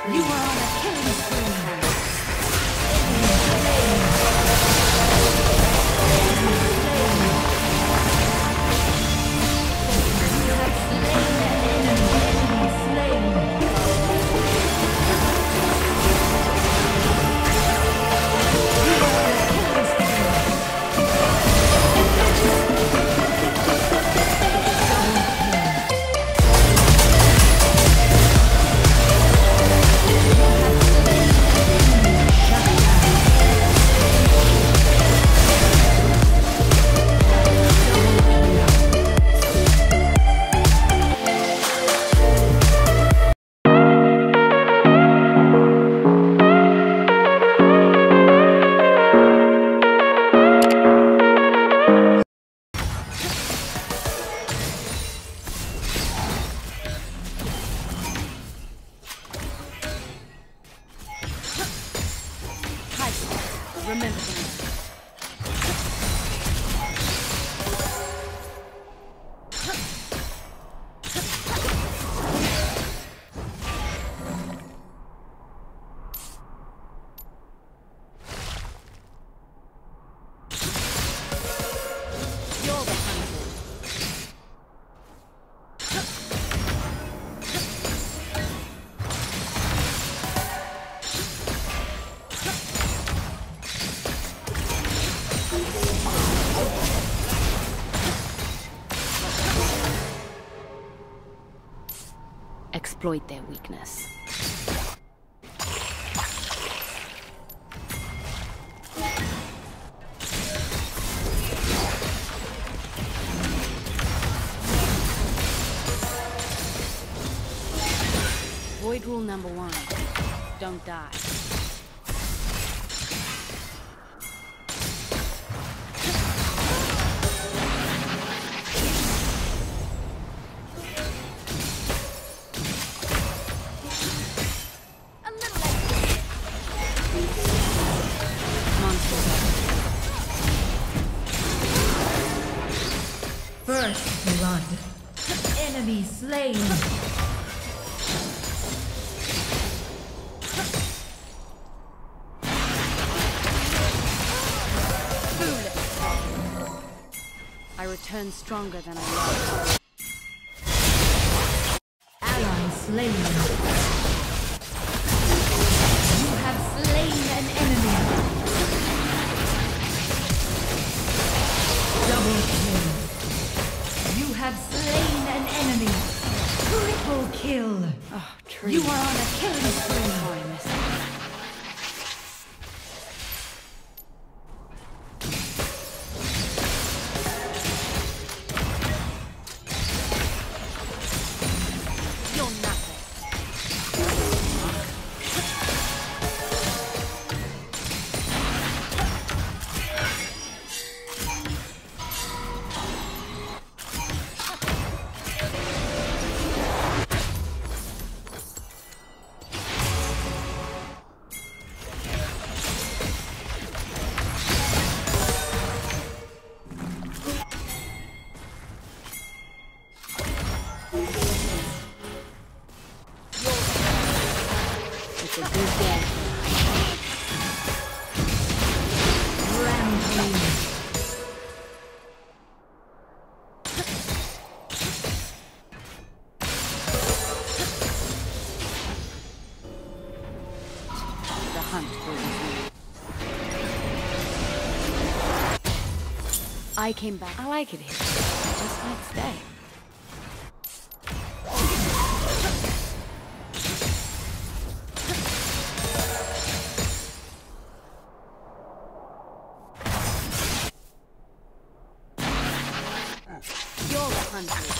You are on a killing spree. Remember me. You're the hunter. Exploit their weakness. Void rule number 1. Don't die. First blood. Enemy slain. I return stronger than I was. Ally slain. You have slain an enemy. Double kill. You have slain an enemy. Triple kill. Oh, tree. You are on a killing spree. Oh, I missed it. It's a good day. Rampage. The hunt will resume. I came back. I like it here. I just might stay. You're the hunter.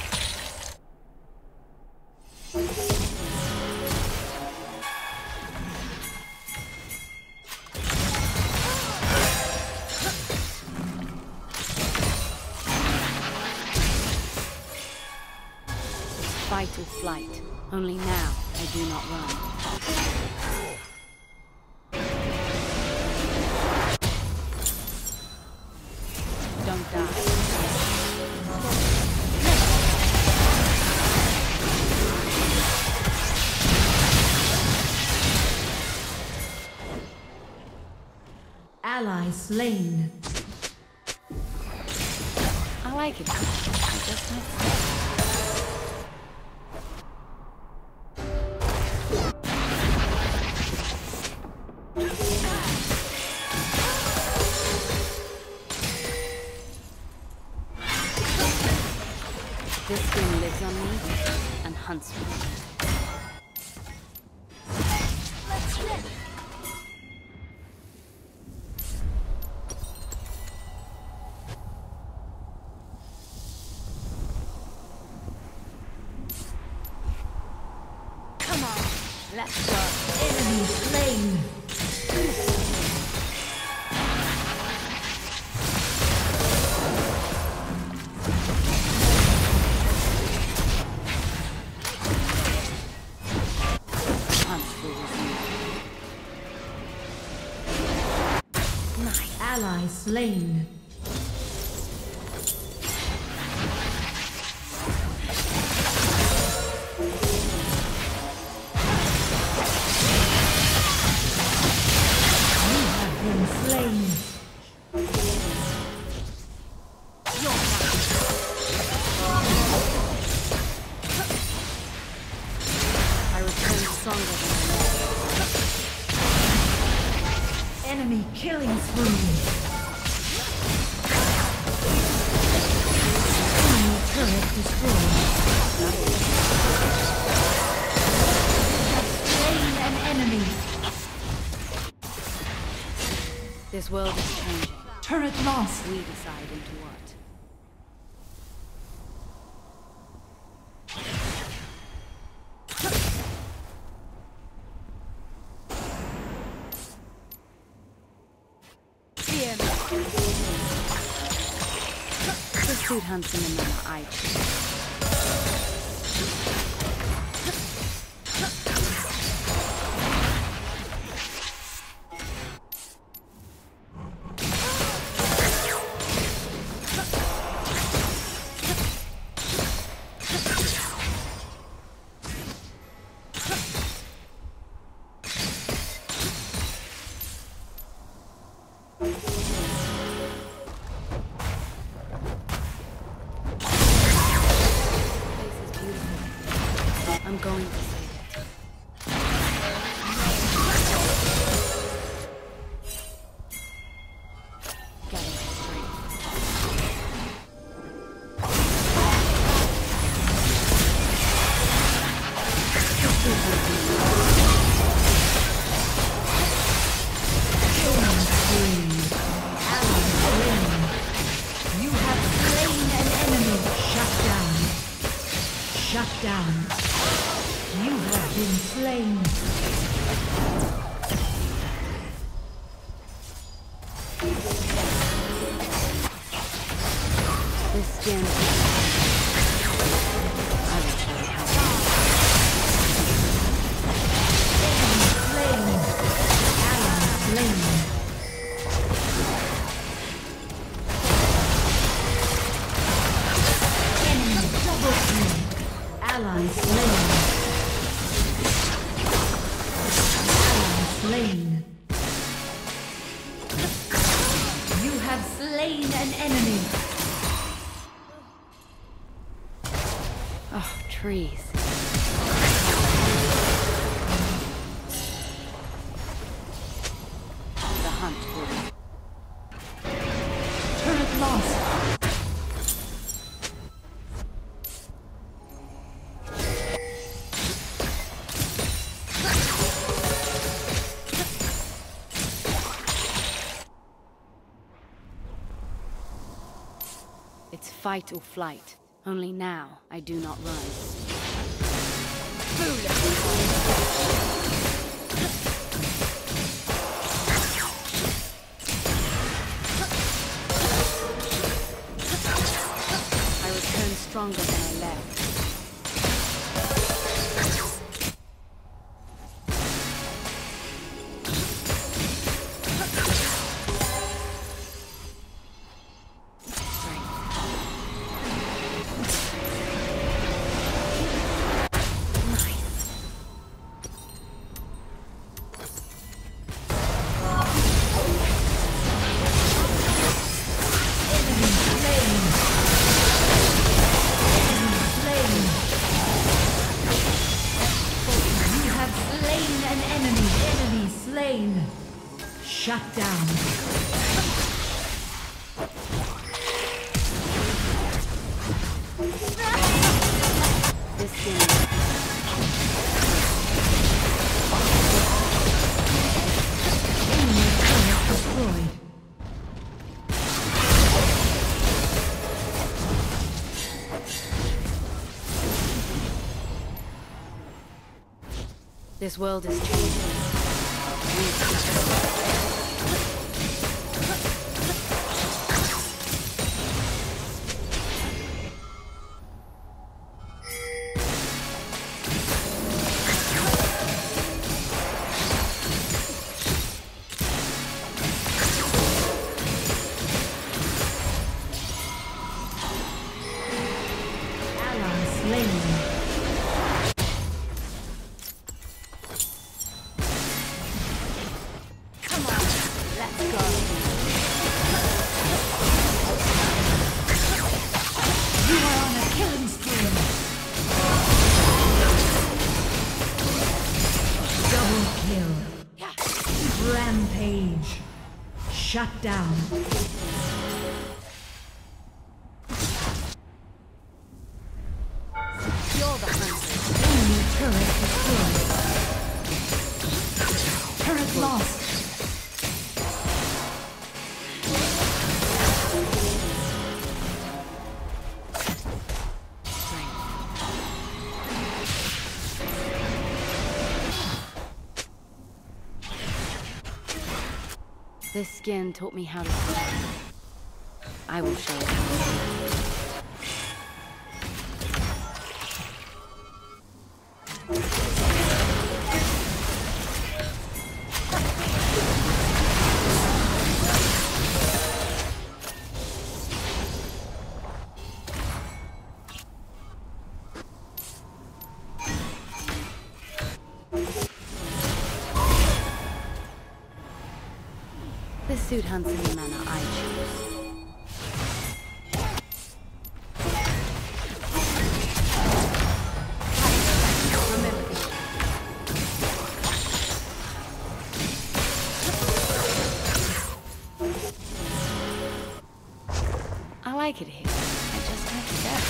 Fight or flight. Only now I do not run. Don't die. Ally slain. I like it. I just might say. This thing lives on me and hunts me. Let's rip. Come on, let's go. Enemy slain. Ally slain. You have been slain. I return stronger than I left. Enemy killing spree. Enemy turret destroyed. Have slain an enemy. This world is changing. Turret lost. We decide into what. Pursuit hunts in the manner I choose. I'm going to save it. Getting strength. You have slain an enemy. Shut down. Shut down. You have been slain. This gem. I will show you how. Enemy slain. Ally slain. Enemy double kill. Ally slain. Ally slain. You have slain an enemy. Oh, trees. The hunt will. Turret lost. It's fight or flight. Only now I do not run. I return stronger than I left. slain an enemy. Enemy slain. Shut down. This game. Enemy turret destroyed. This world is changing. Rampage. Shut down. You're the hunter. Enemy turret destroyed. Turret lost. This skin taught me how to swim. I will show you. This suit hunts in the manner I choose. I like it here. I just have to go.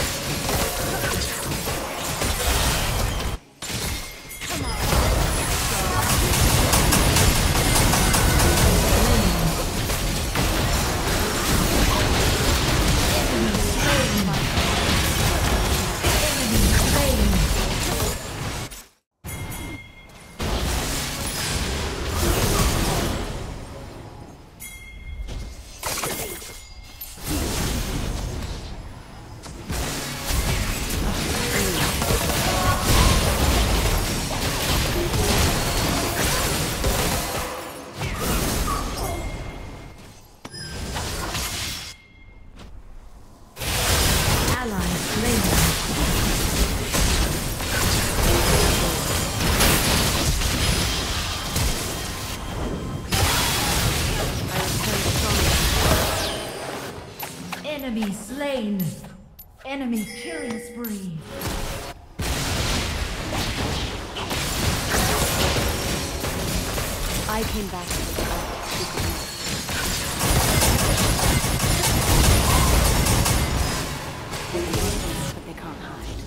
Enemy slain. Enemy killing spree. I came back to the but they can't hide.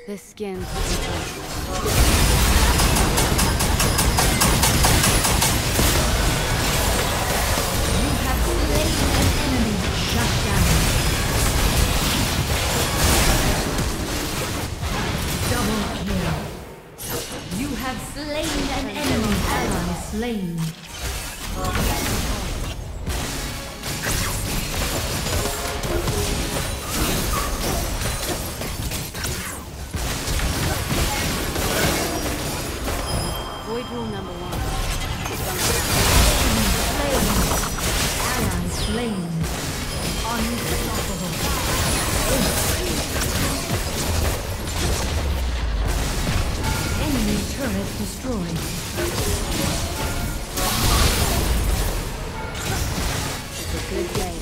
This skin took me close. You have slain an enemy. Shut down. Double kill. You have slain an enemy. Ally slain. Void rule number 1. Ally slain. Unstoppable. Enemy turret destroyed. It's a good day.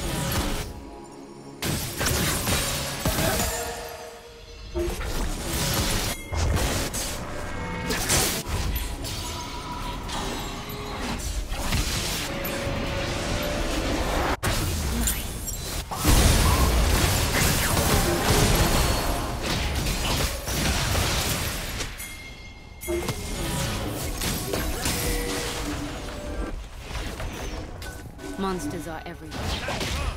Monsters are everywhere.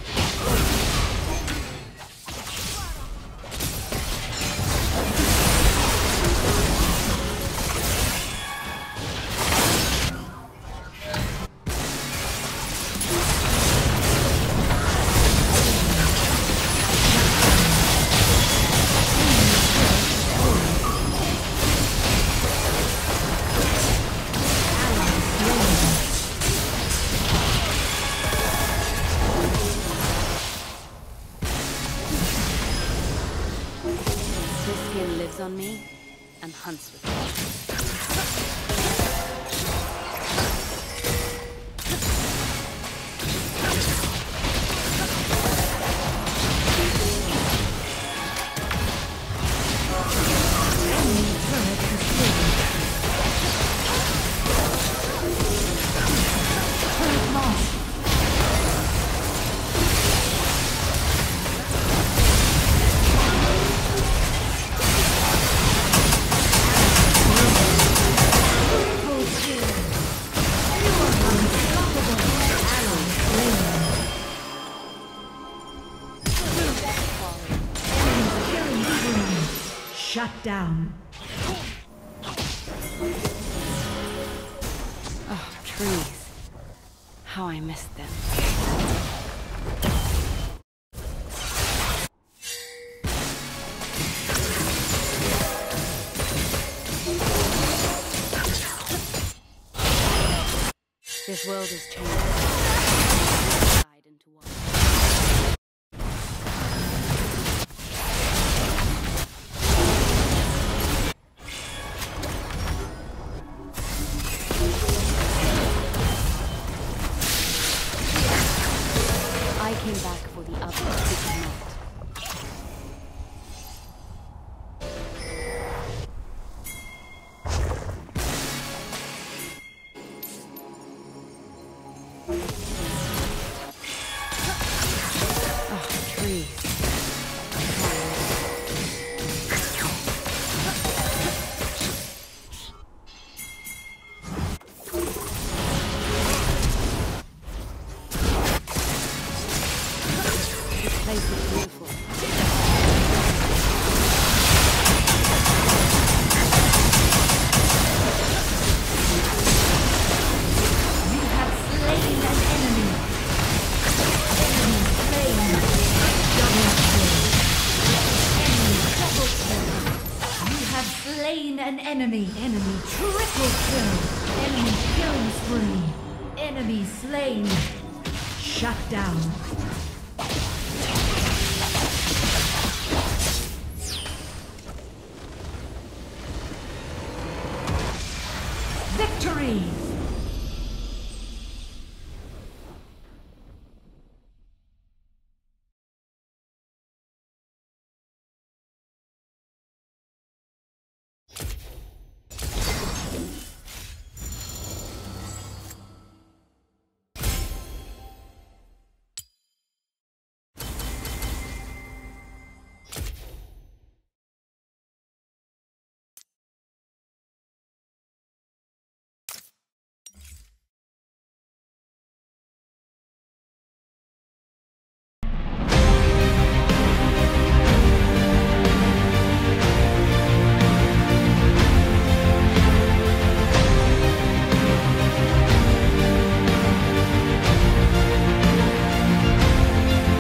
This skin lives on me and hunts with me. Shut down. Oh, trees. How I missed them. This world is changing. Into one. I came back for the others who could not. Oh, trees. This place is beautiful. You have slain an enemy. Enemy slain. Double kill. Enemy double kill. You have slain an enemy. Enemy triple kill. Enemy killing spree. Enemy slain. Shut down. Victory!